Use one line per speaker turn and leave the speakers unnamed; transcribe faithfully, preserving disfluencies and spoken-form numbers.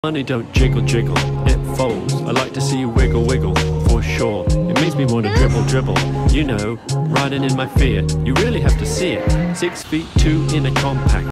Money don't jiggle jiggle, it folds. I like to see you wiggle wiggle, for sure. It makes me want to dribble dribble, you know, riding in my Fiat. You really have to see it. Six feet two in a compact.